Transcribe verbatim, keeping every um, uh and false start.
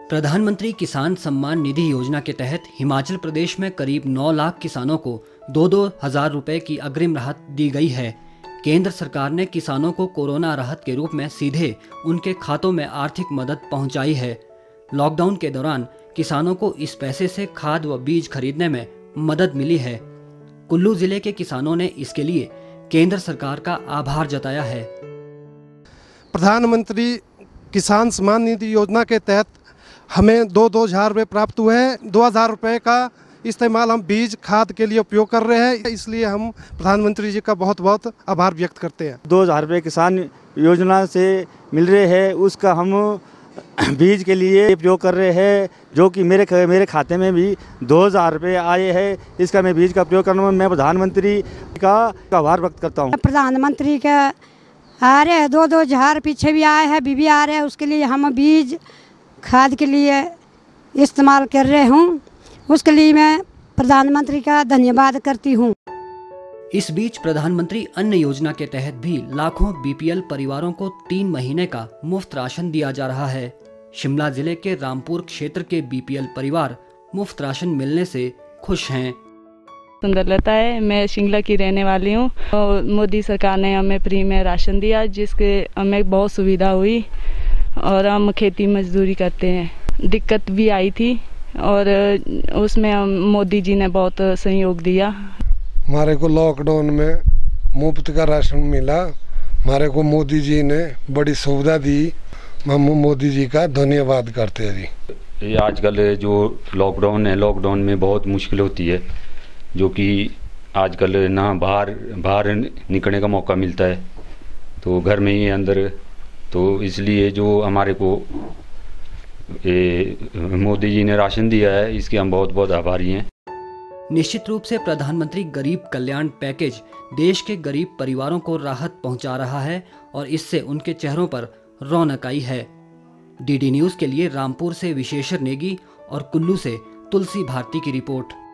प्रधानमंत्री किसान सम्मान निधि योजना के तहत हिमाचल प्रदेश में करीब नौ लाख किसानों को दो दो हजार रुपए की अग्रिम राहत दी गई है। केंद्र सरकार ने किसानों को कोरोना राहत के रूप में सीधे उनके खातों में आर्थिक मदद पहुंचाई है। लॉकडाउन के दौरान किसानों को इस पैसे से खाद व बीज खरीदने में मदद मिली है। कुल्लू जिले के किसानों ने इसके लिए केंद्र सरकार का आभार जताया है। प्रधानमंत्री किसान सम्मान निधि योजना के तहत हमें दो दो हजार रुपये प्राप्त हुए हैं। दो हजार रुपये का इस्तेमाल हम बीज खाद के लिए उपयोग कर रहे हैं, इसलिए हम प्रधानमंत्री जी का बहुत बहुत आभार व्यक्त करते हैं। दो हजार रुपये किसान योजना से मिल रहे हैं, उसका हम बीज के लिए उपयोग कर रहे हैं, जो कि मेरे मेरे खाते में भी दो हजार रुपये आए हैं। इसका मैं बीज का उपयोग करने में मैं प्रधानमंत्री का आभार व्यक्त करता हूँ। प्रधानमंत्री का आ रहे हैं दो दो हजार, पीछे भी आए हैं, बीबी आ रहे हैं, उसके लिए हम बीज खाद के लिए इस्तेमाल कर रहे हूँ। उसके लिए मैं प्रधानमंत्री का धन्यवाद करती हूँ। इस बीच प्रधानमंत्री अन्न योजना के तहत भी लाखों बीपीएल परिवारों को तीन महीने का मुफ्त राशन दिया जा रहा है। शिमला जिले के रामपुर क्षेत्र के बीपीएल परिवार मुफ्त राशन मिलने से खुश हैं। सुंदरलता है, मैं शिमला की रहने वाली हूँ और मोदी सरकार ने हमें फ्री में राशन दिया, जिसके हमें बहुत सुविधा हुई और हम खेती मजदूरी करते हैं। दिक्कत भी आई थी और उसमें मोदी जी ने बहुत सहयोग दिया। हमारे को लॉकडाउन में मुफ्त का राशन मिला, हमारे को मोदी जी ने बड़ी सुविधा दी, हम मोदी जी का धन्यवाद करते हैं जी। ये आजकल जो लॉकडाउन है, लॉकडाउन में बहुत मुश्किल होती है, जो कि आजकल ना बाहर बाहर निकलने का मौका मिलता है, तो घर में ही अंदर, तो इसलिए जो हमारे को ए, मोदी जी ने राशन दिया है, इसके हम बहुत बहुत आभारी हैं। निश्चित रूप से प्रधानमंत्री गरीब कल्याण पैकेज देश के गरीब परिवारों को राहत पहुंचा रहा है और इससे उनके चेहरों पर रौनक आई है। डीडी न्यूज़ के लिए रामपुर से विशेषर नेगी और कुल्लू से तुलसी भारती की रिपोर्ट।